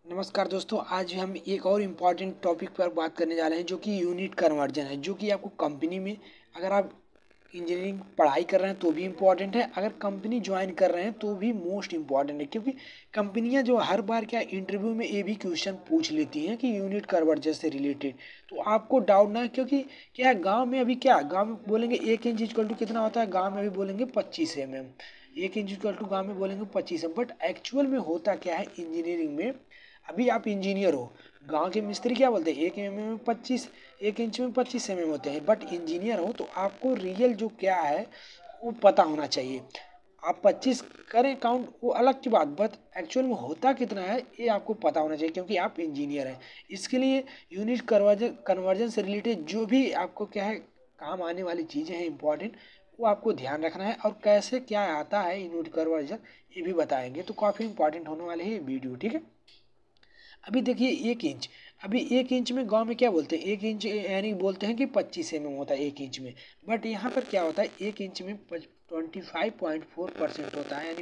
नमस्कार दोस्तों, आज हम एक और इम्पॉर्टेंट टॉपिक पर बात करने जा रहे हैं जो कि यूनिट कन्वर्जन है। जो कि आपको कंपनी में अगर आप इंजीनियरिंग पढ़ाई कर रहे हैं तो भी इम्पॉर्टेंट है, अगर कंपनी ज्वाइन कर रहे हैं तो भी मोस्ट इम्पॉर्टेंट है। क्योंकि कंपनियां जो हर बार क्या इंटरव्यू में ये भी क्वेश्चन पूछ लेती हैं कि यूनिट कन्वर्जन से रिलेटेड, तो आपको डाउट ना है। क्योंकि क्या है, गाँव में अभी क्या गाँव में बोलेंगे 1 इंच इक्वल टू कितना होता है, गाँव में अभी बोलेंगे 25 mm। 1 इंच इक्वल टू गाँव में बोलेंगे 25 mm, बट एक्चुअल में होता क्या है इंजीनियरिंग में। अभी आप इंजीनियर हो, गांव के मिस्त्री क्या बोलते हैं 1 mm में 25, 1 इंच में 25 mm होते हैं। बट इंजीनियर हो तो आपको रियल जो क्या है वो पता होना चाहिए। आप 25 करें काउंट वो अलग की बात, बट एक्चुअल में होता कितना है ये आपको पता होना चाहिए, क्योंकि आप इंजीनियर हैं। इसके लिए यूनिट कन्वर्जन से रिलेटेड जो भी आपको क्या है काम आने वाली चीज़ें हैं इंपॉर्टेंट, वो आपको ध्यान रखना है। और कैसे क्या आता है यूनिट कन्वर्जन ये भी बताएंगे, तो काफ़ी इंपॉर्टेंट होने वाले हैं ये वीडियो, ठीक है। अभी देखिए 1 इंच, अभी 1 इंच में गांव में क्या बोलते हैं, 1 इंच यानी बोलते हैं कि 25 mm होता है 1 इंच में। बट यहाँ पर क्या होता है 1 इंच में 25.4% होता है, यानी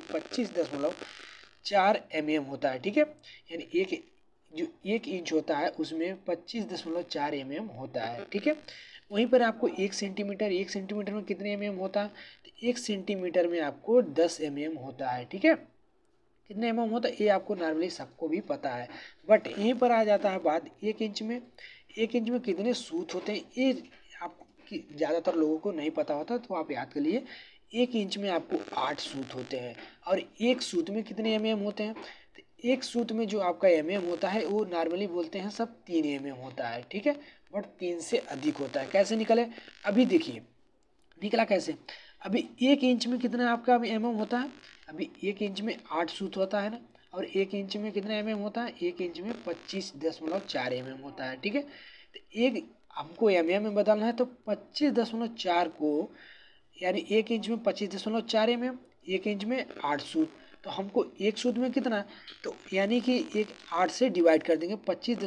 25.4 mm होता है, ठीक है। यानी जो 1 इंच होता है उसमें 25.4 mm होता है, ठीक है। वहीं पर आपको 1 सेंटीमीटर में कितने होता है, तो 1 सेंटीमीटर में आपको 10 mm होता है, ठीक है। कितने होता है ये आपको नॉर्मली सबको भी पता है। बट यहीं पर आ जाता है बात, 1 इंच में कितने सूत होते हैं ये आपकी ज़्यादातर लोगों को नहीं पता होता, तो आप याद कर लिए 1 इंच में आपको 8 सूत होते हैं। और एक सूत में कितने होते हैं, तो एक सूत में जो आपका होता है वो नॉर्मली बोलते हैं सब 3 होता है, ठीक है। बट 3 से अधिक होता है। कैसे निकले, अभी देखिए निकला कैसे। अभी 1 इंच में कितना आपका होता है, अभी 1 इंच में 8 सूत होता है ना। और 1 इंच में कितना होता है, 1 इंच में 25.4 होता है, ठीक है। तो एक हमको में बदलना है, तो 25.4 को यानी 1 इंच में 25.4 1 इंच में 8 सूत। तो हमको एक सूत में कितना, तो यानी कि एक 8 से डिवाइड कर देंगे,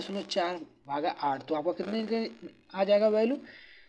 25.4/8, तो आपका कितने आ जाएगा वैल्यू,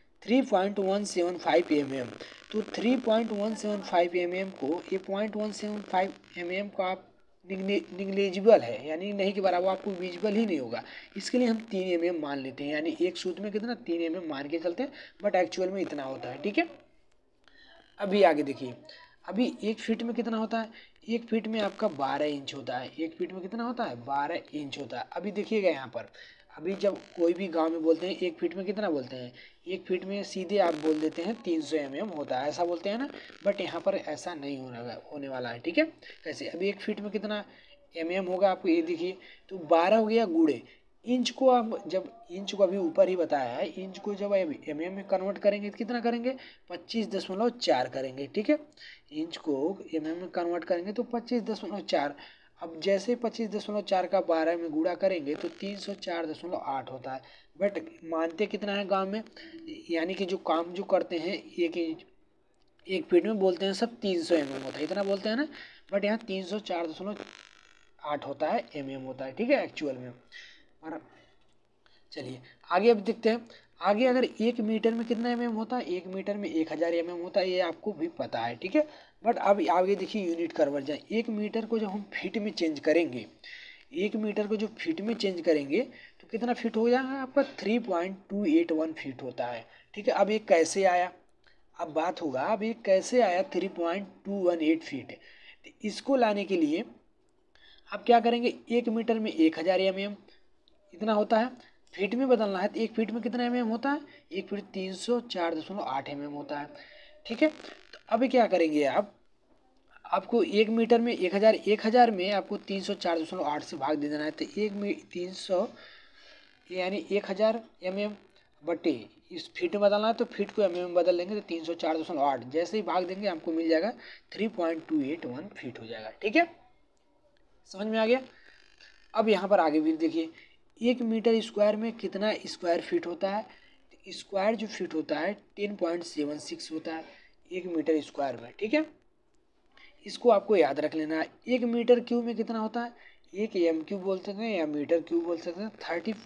3.175 mm। तो 3.175 mm को ये 0.175 mm को आप निग्लेजिबल है, यानी नहीं के बराबर, आपको विजिबल ही नहीं होगा। इसके लिए हम 3 mm मान लेते हैं, यानी एक सूत्र में कितना 3 mm मान के चलते हैं। बट एक्चुअल में इतना होता है, ठीक है। अभी आगे देखिए, अभी 1 फीट में कितना होता है, 1 फीट में आपका 12 इंच होता है। 1 फीट में कितना होता है, 12 इंच होता है। अभी देखिएगा यहाँ पर, अभी जब कोई भी गांव में बोलते हैं 1 फीट में कितना बोलते हैं, 1 फीट में सीधे आप बोल देते हैं 300 mm होता है, ऐसा बोलते हैं ना। बट यहाँ पर ऐसा नहीं होने वाला है, ठीक है। कैसे, अभी 1 फीट में कितना होगा आपको ये देखिए, तो 12 हो गया गुड़े इंच को। आप जब इंच को अभी ऊपर ही बताया है, इंच को जब में कन्वर्ट करेंगे तो कितना करेंगे, 25.4 करेंगे, ठीक है। इंच को में कन्वर्ट करेंगे तो 25.4। अब जैसे 25.4 का 12 में गुणा करेंगे तो 304.8 होता है। बट मानते कितना है गांव में, यानी कि जो काम जो करते हैं 1 फीट में बोलते हैं सब 300 mm होता है, इतना बोलते हैं ना। बट यहाँ 304.8 होता है होता है, ठीक है एक्चुअल में। और चलिए आगे अब देखते हैं। आगे अगर 1 मीटर में कितना होता है, 1 मीटर में 1000 होता है, ये आपको भी पता है, ठीक है। बट अब आगे देखिए यूनिट कन्वर्जन, 1 मीटर को जब हम फीट में चेंज करेंगे, 1 मीटर को जो फीट में चेंज करेंगे तो कितना फीट हो जाएगा आपका, 3.281 फीट होता है, ठीक है। अब ये कैसे आया, अब बात होगा अब ये कैसे आया 3.218 फीट। तो इसको लाने के लिए आप क्या करेंगे, 1 मीटर में 1000 इतना होता है, फीट में बदलना है तो 1 फीट में कितना होता है, 1 फीट 304.8 होता है, ठीक है। तो अभी क्या करेंगे आप, आपको 1 मीटर में 1000 में आपको 304.8 से भाग दे देना है, तो 300 यानी 1000 बटे इस फीट में बदलना है, तो फीट को में बदल लेंगे तो 304.8, जैसे ही भाग देंगे आपको मिल जाएगा 3.281 फीट हो जाएगा, ठीक है। समझ में आ गया। अब यहाँ पर आगे भी देखिए, 1 मीटर स्क्वायर में कितना स्क्वायर फीट होता है, स्क्वायर जो फीट होता है 10.76 होता है 1 मीटर स्क्वायर में, ठीक है। इसको आपको याद रख लेना है। 1 मीटर क्यूब में कितना होता है, एक एम क्यूब बोल सकते हैं या मीटर क्यूब बोल सकते हैं,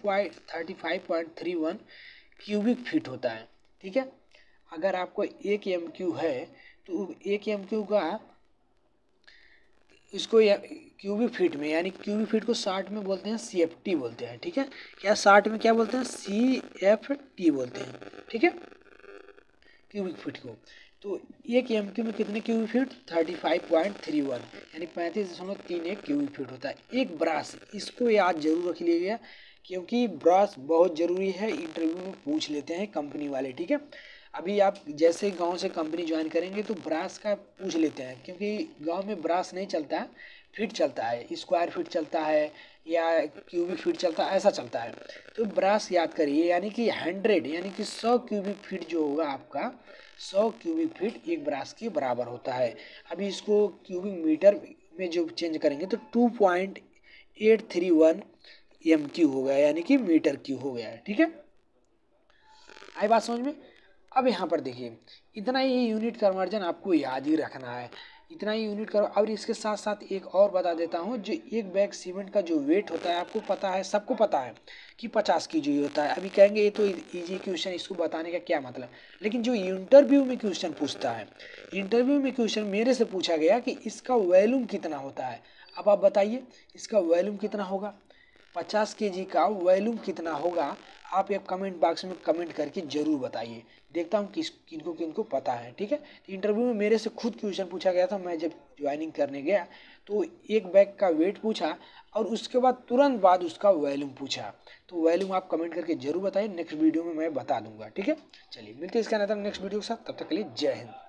35.31 क्यूबिक फीट होता है, ठीक है। अगर आपको एक एम क्यू है तो एक एम क्यू का इसको क्यूबिक फीट में, यानी क्यूबिक फीट को 60 में बोलते हैं CFT बोलते हैं, ठीक है। क्या 60 में क्या बोलते हैं? CFT बोलते हैं, ठीक है, क्यूबिक फीट को। तो 1 MQ में कितने क्यूबिक फीट? 35.31, यानी 35.31 क्यूबिक फीट होता है। एक ब्रास, इसको याद जरूर रख लीजिएगा क्योंकि ब्रास बहुत ज़रूरी है, इंटरव्यू में पूछ लेते हैं कंपनी वाले, ठीक है। अभी आप जैसे गांव से कंपनी ज्वाइन करेंगे तो ब्रास का पूछ लेते हैं, क्योंकि गांव में ब्रास नहीं चलता है, फीट चलता है, स्क्वायर फीट चलता है या क्यूबिक फीट चलता है, ऐसा चलता है। तो ब्रास याद करिए, यानी कि 100, यानी कि 100 क्यूबिक फीट जो होगा आपका, 100 क्यूबिक फीट एक ब्रास के बराबर होता है। अभी इसको क्यूबिक मीटर में जो चेंज करेंगे तो 2.831 MQ हो गया, यानी कि मीटर क्यू हो गया है, ठीक है। आई बात समझ में? अब यहाँ पर देखिए, इतना ही यूनिट कन्वर्जन आपको याद ही रखना है, इतना ही यूनिट करो। और इसके साथ साथ एक और बता देता हूँ, जो एक बैग सीमेंट का जो वेट होता है, आपको पता है, सबको पता है कि 50 kg होता है। अभी कहेंगे ये तो इजी क्वेश्चन, इसको बताने का क्या मतलब, लेकिन जो इंटरव्यू में क्वेश्चन पूछता है, इंटरव्यू में क्वेश्चन मेरे से पूछा गया कि इसका वॉल्यूम कितना होता है। अब आप बताइए इसका वॉल्यूम कितना होगा, 50 kg का वॉल्यूम कितना होगा। आप एक कमेंट बॉक्स में कमेंट करके जरूर बताइए, देखता हूँ किनको किनको पता है, ठीक है। तो इंटरव्यू में मेरे से खुद क्वेश्चन पूछा गया था, मैं जब ज्वाइनिंग करने गया तो एक बैग का वेट पूछा और उसके बाद तुरंत बाद उसका वॉल्यूम पूछा। तो वॉल्यूम आप कमेंट करके जरूर बताइए, नेक्स्ट वीडियो में मैं बता दूंगा, ठीक है। चलिए मिलते हैं इसका नेक्स्ट वीडियो के साथ, तब तक के लिए जय हिंद।